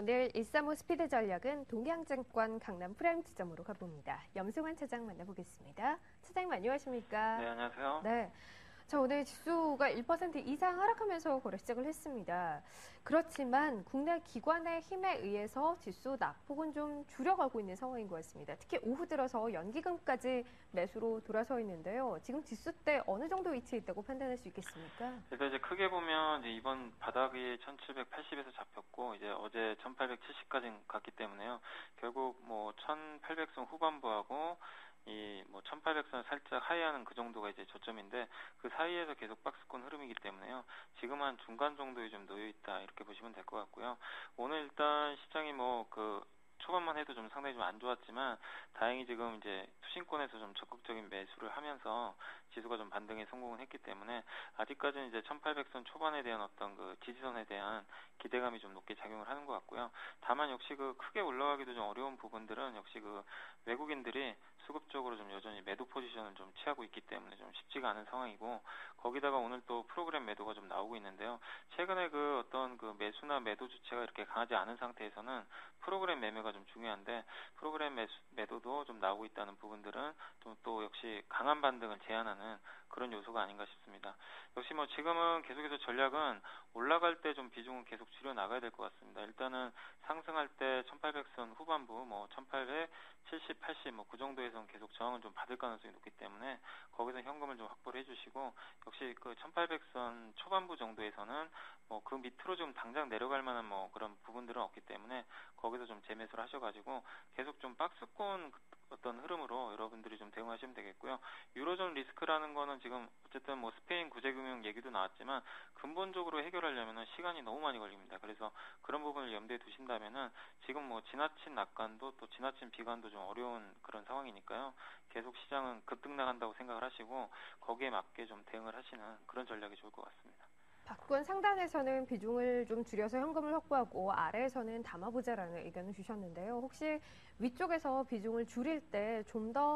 오늘 135 스피드 전략은 동양증권 강남 프라임 지점으로 가봅니다. 염승환 차장 만나보겠습니다. 차장님 안녕하십니까? 네, 안녕하세요. 네. 자, 오늘 지수가 1% 이상 하락하면서 거래 시작을 했습니다. 그렇지만 국내 기관의 힘에 의해서 지수 낙폭은 좀 줄여가고 있는 상황인 것 같습니다. 특히 오후 들어서 연기금까지 매수로 돌아서 있는데요. 지금 지수 때 어느 정도 위치에 있다고 판단할 수 있겠습니까? 일단 이제 크게 보면 이제 이번 바닥이 1780에서 잡혔고 이제 어제 1870까지 갔기 때문에요. 결국 뭐 1800선 후반부하고 이 뭐 1800선 살짝 하회하는 그 정도가 이제 저점인데 그 사이에서 계속 박스권 흐름이기 때문에요. 지금 한 중간 정도에 좀 놓여 있다 이렇게 보시면 될 것 같고요. 오늘 일단 시장이 뭐 그 초반만 해도 좀 상당히 좀 안 좋았지만 다행히 지금 이제 투신권에서 좀 적극적인 매수를 하면서 지수가 좀 반등에 성공을 했기 때문에 아직까지는 이제 1800선 초반에 대한 어떤 그 지지선에 대한 기대감이 좀 높게 작용을 하는 것 같고요. 다만 역시 그 크게 올라가기도 좀 어려운 부분들은 역시 그 외국인들이 수급적으로 좀 여전히 매도 포지션을 좀 취하고 있기 때문에 좀 쉽지가 않은 상황이고 거기다가 오늘 또 프로그램 매도가 좀 나오고 있는데요. 최근에 그 어떤 그 매수나 매도 주체가 이렇게 강하지 않은 상태에서는 프로그램 매매가 좀 중요한데 프로그램 매도도 좀 나오고 있다는 부분들은 좀 또 역시 강한 반등을 제한하는 그런 요소가 아닌가 싶습니다. 역시 뭐 지금은 계속해서 전략은 올라갈 때 좀 비중은 계속 줄여 나가야 될 것 같습니다. 일단은 상승할 때 1800선 후반부 뭐 1870, 80 뭐 그 정도에서는 계속 저항을 좀 받을 가능성이 높기 때문에 거기서 현금을 좀 확보를 해주시고 역시 그 1800선 초반부 정도에서는 뭐 그 밑으로 좀 당장 내려갈 만한 뭐 그런 부분들은 없기 때문에 거기서 좀 재매수를 하셔가지고 계속 좀 박스권 어떤 흐름으로 여러분들이 좀 대응하시면 되겠고요. 유로존 리스크라는 거는 지금 어쨌든 뭐 스페인 구제금융 얘기도 나왔지만 근본적으로 해결하려면은 시간이 너무 많이 걸립니다. 그래서 그런 부분을 염두에 두신다면은 지금 뭐 지나친 낙관도 또 지나친 비관도 좀 어려운 그런 상황이니까요. 계속 시장은 급등 나간다고 생각을 하시고 거기에 맞게 좀 대응을 하시는 그런 전략이 좋을 것 같습니다. 박권 상단에서는 비중을 좀 줄여서 현금을 확보하고 아래에서는 담아보자라는 의견을 주셨는데요. 혹시 위쪽에서 비중을 줄일 때 좀 더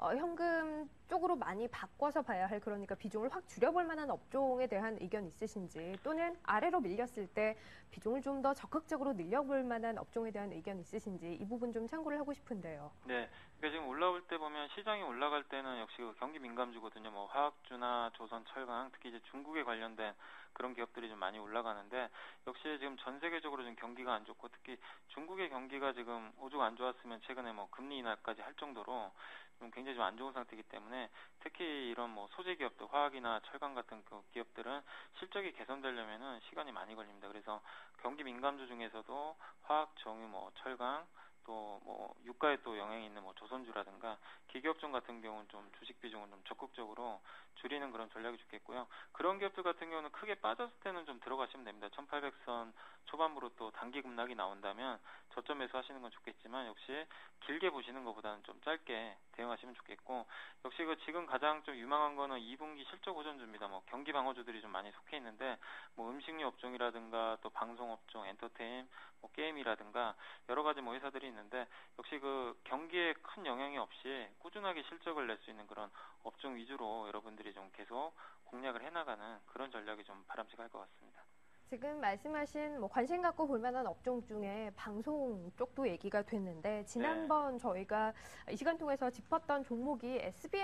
현금 쪽으로 많이 바꿔서 봐야 할 그러니까 비중을 확 줄여볼 만한 업종에 대한 의견 있으신지 또는 아래로 밀렸을 때 비중을 좀 더 적극적으로 늘려볼 만한 업종에 대한 의견 있으신지 이 부분 좀 참고를 하고 싶은데요. 네, 그러니까 지금 올라올 때 보면 시장이 올라갈 때는 역시 그 경기 민감주거든요. 뭐 화학주나 조선, 철강, 특히 이제 중국에 관련된 그런 기업들이 좀 많이 올라가는데 역시 지금 전 세계적으로 좀 경기가 안 좋고 특히 중국의 경기가 지금 오죽 안 좋았으면 최근에 뭐 금리 인하까지 할 정도로 좀 굉장히 좀 안 좋은 상태이기 때문에 특히 이런 뭐 소재 기업들 화학이나 철강 같은 그 기업들은 실적이 개선되려면은 시간이 많이 걸립니다. 그래서 경기 민감주 중에서도 화학, 정유, 뭐 철강 또 뭐 유가에 또 영향이 있는 뭐 조선주라든가 기계업종 같은 경우는 좀 주식 비중을 좀 적극적으로 줄이는 그런 전략이 좋겠고요. 그런 기업들 같은 경우는 크게 빠졌을 때는 좀 들어가시면 됩니다. 1800선 초반부로 또 단기 급락이 나온다면 저점에서 하시는 건 좋겠지만 역시 길게 보시는 것보다는 좀 짧게 대응하시면 좋겠고 역시 그 지금 가장 좀 유망한 거는 2분기 실적 호전주입니다. 뭐 경기 방어주들이 좀 많이 속해 있는데 뭐 음식료 업종이라든가 또 방송업종, 엔터테인, 뭐 게임이라든가 여러 가지 뭐 회사들이 있는데 역시 그 경기에 큰 영향이 없이 꾸준하게 실적을 낼 수 있는 그런 업종 위주로 여러분들이 좀 계속 공략을 해나가는 그런 전략이 좀 바람직할 것 같습니다. 지금 말씀하신 뭐 관심 갖고 볼 만한 업종 중에 방송 쪽도 얘기가 됐는데 네. 지난번 저희가 이 시간 통해서 짚었던 종목이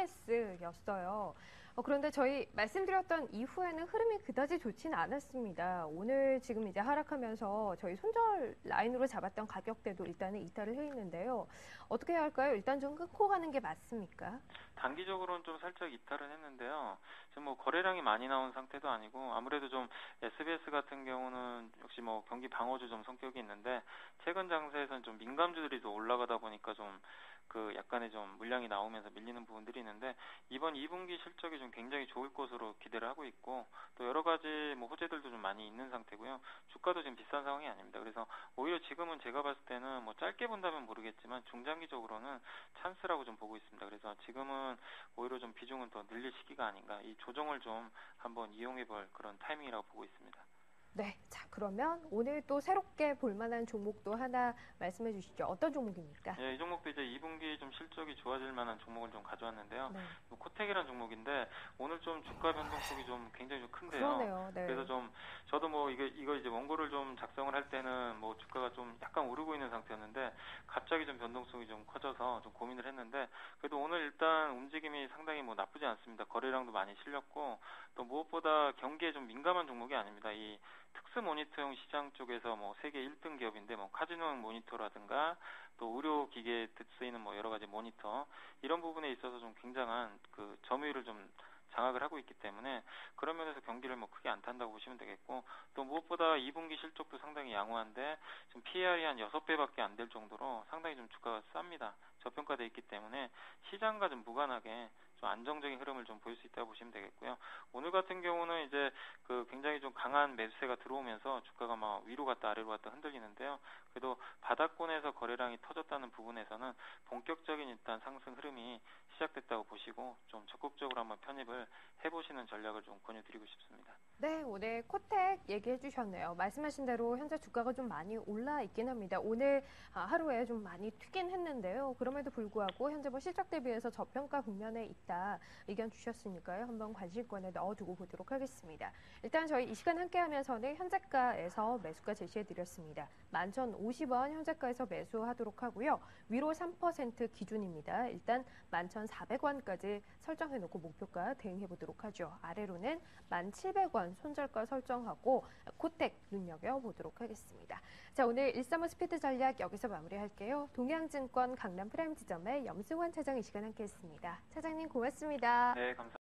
SBS였어요. 그런데 저희 말씀드렸던 이후에는 흐름이 그다지 좋지는 않았습니다. 오늘 지금 이제 하락하면서 저희 손절 라인으로 잡았던 가격대도 일단은 이탈을 해 있는데요. 어떻게 해야 할까요? 일단 좀 끊고 가는 게 맞습니까? 단기적으로는 좀 살짝 이탈은 했는데요. 지금 뭐 거래량이 많이 나온 상태도 아니고 아무래도 좀 SBS 같은 경우는 역시 뭐 경기 방어주 좀 성격이 있는데 최근 장세에서는 좀 민감주들이 더 올라가다 보니까 좀 그 약간의 좀 물량이 나오면서 밀리는 부분들이 있는데 이번 2분기 실적이 좀 굉장히 좋을 것으로 기대를 하고 있고 또 여러 가지 뭐 호재들도 좀 많이 있는 상태고요. 주가도 지금 비싼 상황이 아닙니다. 그래서 오히려 지금은 제가 봤을 때는 뭐 짧게 본다면 모르겠지만 중장기적으로는 찬스라고 좀 보고 있습니다. 그래서 지금은 오히려 좀 비중은 더 늘릴 시기가 아닌가 이 조정을 좀 한번 이용해 볼 그런 타이밍이라고 보고 있습니다. 네, 자 그러면 오늘 또 새롭게 볼만한 종목도 하나 말씀해 주시죠. 어떤 종목입니까? 예, 이 종목도 이제 2분기 좀 실적이 좋아질 만한 종목을 좀 가져왔는데요. 네, 코텍이라는 종목인데 오늘 좀 주가 변동폭이 좀 굉장히 좀 큰데요. 그러네요. 그래서 네. 좀 저도 뭐 이거 이제 원고를 좀 작성을 할 때는 뭐 주가가 좀 약간 오르고 있는 상태였는데 갑자기 좀 변동성이 좀 커져서 좀 고민을 했는데 그래도 오늘 일단 움직임이 상당히 뭐 나쁘지 않습니다. 거래량도 많이 실렸고 또 무엇보다 경기에 좀 민감한 종목이 아닙니다. 이 특수 모니터용 시장 쪽에서 뭐 세계 1등 기업인데 뭐 카지노용 모니터라든가 또 의료 기계에 쓰이는 뭐 여러 가지 모니터 이런 부분에 있어서 좀 굉장한 그 점유율을 좀 장악을 하고 있기 때문에 그런 면에서 경기를 뭐 크게 안 탄다고 보시면 되겠고 또 무엇보다 2분기 실적도 상당히 양호한데 지금 PER이 한 6배밖에 안 될 정도로 상당히 좀 주가가 쌉니다. 저평가돼 있기 때문에 시장과 좀 무관하게 좀 안정적인 흐름을 좀 보일 수 있다고 보시면 되겠고요. 오늘 같은 경우는 이제 그 굉장히 좀 강한 매수세가 들어오면서 주가가 막 위로 갔다 아래로 갔다 흔들리는데요. 그래도 바닥권에서 거래량이 터졌다는 부분에서는 본격적인 일단 상승 흐름이 시작됐다고 보시고 좀 적극적으로 한번 편입을 해보시는 전략을 좀 권유드리고 싶습니다. 네, 오늘 코텍 얘기해 주셨네요. 말씀하신 대로 현재 주가가 좀 많이 올라 있긴 합니다. 오늘 하루에 좀 많이 튀긴 했는데요. 그럼에도 불구하고 현재 뭐 실적 대비해서 저평가 국면에 있다 의견 주셨으니까요. 한번 관심권에 넣어두고 보도록 하겠습니다. 일단 저희 이 시간 함께 하면서는 현재가에서 매수가 제시해 드렸습니다. 11,050원 현재가에서 매수하도록 하고요. 위로 3% 기준입니다. 일단 11,400원까지 설정해 놓고 목표가 대응해 보도록 하죠. 아래로는 1,700원 손절가 설정하고 코텍 눈여겨보도록 하겠습니다. 자, 오늘 135 스피드 전략 여기서 마무리할게요. 동양증권 강남 프라임 지점의 염승환 차장 이 시간 함께했습니다. 차장님 고맙습니다. 네, 감사합니다.